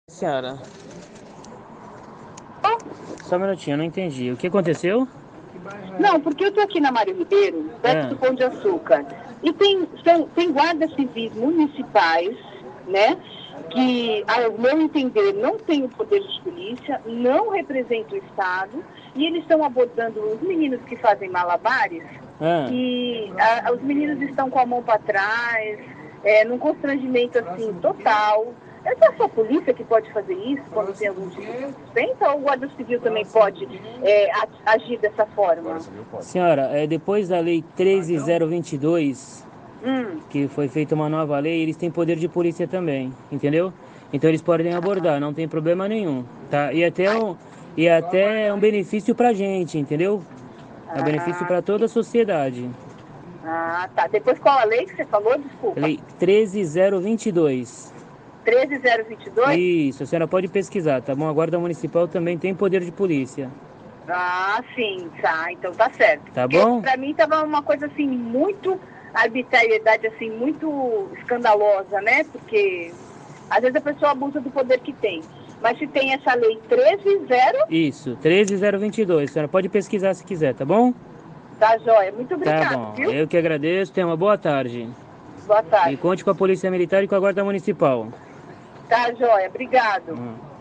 Senhora, só um minutinho, eu não entendi. O que aconteceu? Não, porque eu estou aqui na Mário Ribeiro, perto É, do Pão de Açúcar, e tem guardas civis municipais, né, que, ao meu entender, não tem o poder de polícia, não representam o Estado, e eles estão abordando os meninos que fazem malabares, é. e os meninos estão com a mão para trás, num constrangimento assim total. É só a polícia que pode fazer isso quando tem algum tipo de suspeita, ou o Guarda Civil também pode agir dessa forma? Senhora, depois da lei 13.022, Hum. que foi feita uma nova lei, eles têm poder de polícia também, entendeu? Então eles podem abordar, não tem problema nenhum, tá? E até é um benefício pra gente, entendeu? É um benefício Ah, pra toda a sociedade. tá. Depois qual a lei que você falou? Desculpa. Lei 13.022. 13022? Isso, a senhora pode pesquisar, tá bom? A Guarda Municipal também tem poder de polícia, Ah, sim, tá. Então tá certo. tá Porque bom? pra mim tava uma coisa assim, muito arbitrariedade, assim, muito escandalosa, né? Porque às vezes a pessoa abusa do poder que tem. Mas se tem essa lei 130, Isso, 13.022. A senhora pode pesquisar se quiser, tá bom? tá joia. Muito Tá obrigada, bom. viu? Eu que agradeço. Tenha uma boa tarde. Boa E tarde. conte com a Polícia Militar e com a Guarda Municipal. Tá joia. Obrigado.